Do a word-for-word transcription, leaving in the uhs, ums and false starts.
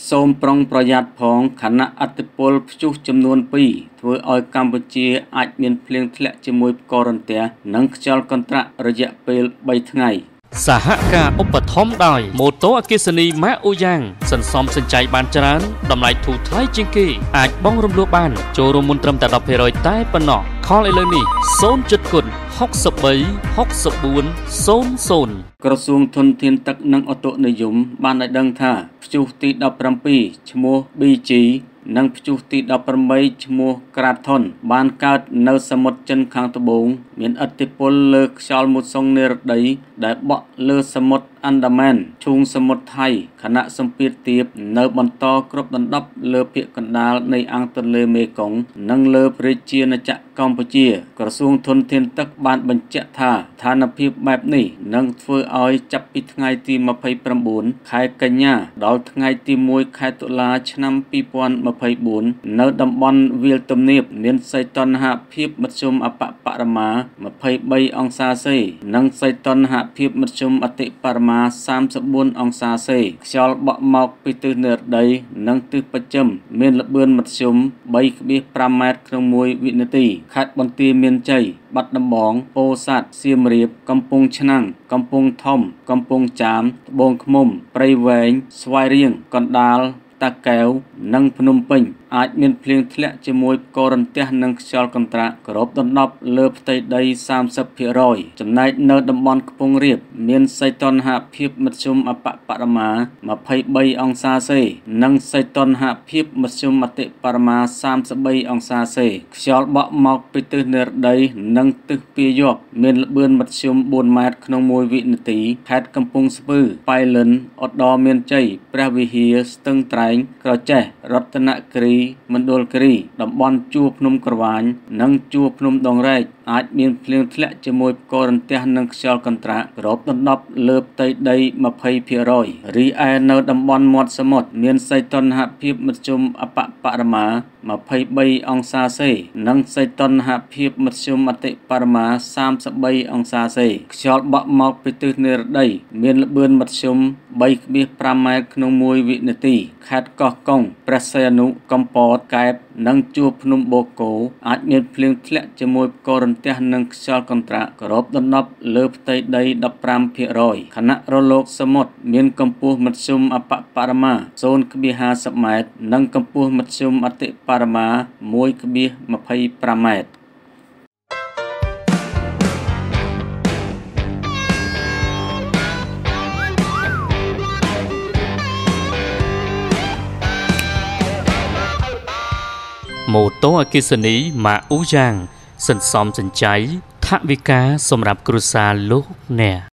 សូមប្រុងប្រយ័ត្នផងខណៈអតិពលព្យុះចំនួនពីរធ្វើឲ្យកម្ពុជាអាចមានភ្លៀងធ្លាក់ជាមួយផ្គររន្ទះនិងខ្យល់កន្ត្រាក់រយៈពេលបីថ្ងៃសហការឧបត្ថម្ភដោយម៉ូតូអគ្គិសនីម៉ាកអូយ៉ាងសន្សំសំចៃបានច្រើនតម្លៃធូរថ្លៃជាងគេអាចបង់រំលោះបានចូលរួមមុនត្រឹមតែ ដប់ភាគរយ តែប៉ុណ្ណោះខលឥឡូវនេះសូនចិត្តគុណហុកសិបបី ហុកសិបបួន សូន សូនក្រសួងធនធានទឹកនិងឧតុនិយមបានឲ្យដឹងថាព្យុះទីដប់ប្រាំពីរឈ្មោះ ប៊ី ជី និងព្យុះទីដប់ប្រាំបីឈ្មោះ ក្រាថុន បានកើតនៅសមុទ្រចិនខាងត្បូងមានឥទ្ធិពលលើខ្យល់មូសុងនិរតីដែលបក់លើសមុទ្រអាន់ដាមែនឈូងសមុទ្រថៃខណៈសម្ពាធទាបនៅបន្តគ្របដណ្ដប់លើភាគកណ្ដាលនៃអង្គទន្លេមេគង្គនិងលើប្រជាណាចក្រកម្ពុជាក្រសួងធនធានទឹកបានបញ្ជាក់ថាស្ថានភាពបែបនេះនឹងធ្វើឲ្យចាប់ពីថ្ងៃទីម្ភៃប្រាំបួនខែកញ្ញាដល់ថ្ងៃទីមួយខែតុលាឆ្នាំពីរពាន់ម្ភៃបួននៅតំបន់វាលទំនាបមានសីតុណ្ហភាពមធ្យមអបបរមាម្ភៃបីអង្សាសេនិងសីតុណ្ហភាពមធ្យមអតិបរមាសាមសិបបួនអង្សាសេខ្យល់បក់មកពីទិសនិរតីនិងទិសបស្ចិមមានល្បឿនមធ្យម បីដប់ប្រាំ ម៉ែត្រក្នុងមួយវិនាទីខេត្តបន្ទាយមានជ័យបាត់ដំបងពោធិ៍សាត់សៀមរាបកំពង់ឆ្នាំងកំពង់ធំកំពង់ចាមត្បូងឃ្មុំព្រៃវែងស្វាយរៀងកណ្ដាលតាកែវនិងភ្នំពេញអាចមានភ្លៀងធ្លាក់ជាមួយផ្គររន្ទះនិងខ្យល់កន្ត្រាក់គ្របដណ្ដប់លើផ្ទៃដីសាមសិបភាគរយ ចំណែកនៅតំបន់ខ្ពង់រាបមានសីតុណ្ហភាពមធ្យមអបបរមាម្ភៃបីអង្សាសេនិងសីតុណ្ហភាពមធ្យមអតិបរមាសាមសិបបីអង្សាសេខ្យល់បក់មកពីទិសនិរតីនិងទិសពាយ័ព្យមានល្បឿនមធ្យមបួនម៉ែត្រក្នុងមួយវិនាទីខេត្តកំពង់ស្ពឺប៉ៃលិនឧត្តរមានជ័យព្រះវិហារស្ទឹងត្រែងក្រចេះរតនគិរីមណ្ឌលគិរីតំបន់ជួរភ្នំក្រវាញនិងជួរភ្នំដងរែកអាចមានភ្លៀងធ្លាក់ជាមួយផ្គររន្ទះនិងខ្យល់កន្ត្រាក់គ្របដណ្ដប់លើផ្ទៃដីម្ភៃភាគរយ រីឯនៅតំបន់មាត់សមុទ្រមានសីតុណ្ហភាពមធ្យមអបបរមាម្ភៃបីអង្សាសេនិងសីតុណ្ហភាពមធ្យមអតិបរមាសាមសិបបីអង្សាសេខ្យល់បក់មកពីទិសនិរតីមានល្បឿនមធ្យម បីដប់ប្រាំ ម៉ែត្រក្នុងមួយវិនាទីខេត្តកោះកុងព្រះសីហនុកំពតកែបនិងជួរភ្នំបូកគោអាចមានភ្លៀងធ្លាក់ជាមួយផ្គររន្ទះនិងខ្យល់កន្ត្រាក់គ្របដណ្ដប់លើផ្ទៃដីដប់ប្រាំភាគរយខណៈរលកសមុទ្រមានកម្ពស់មធ្យមអបបរមា ศูนย์ដប់ห้าสิบ ម៉ែត្រនិងកម្ពស់មធ្យមអតិបរមា មួយដប់ยี่สิบห้า ម៉ែត្រម៉ូតូអគ្គិសនីម៉ាកអូយ៉ាងសន្សំសំចៃថវិកាសម្រាប់គ្រួសារលោកអ្នក